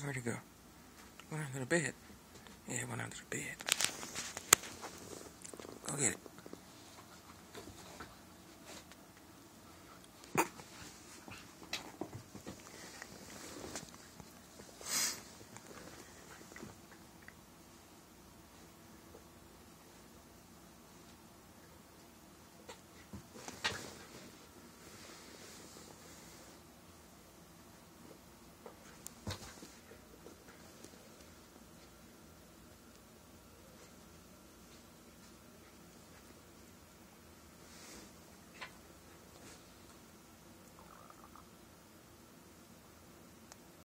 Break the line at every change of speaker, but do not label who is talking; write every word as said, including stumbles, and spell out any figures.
Where'd it go? Went under the bed. Yeah, it went under the bed. Go get it.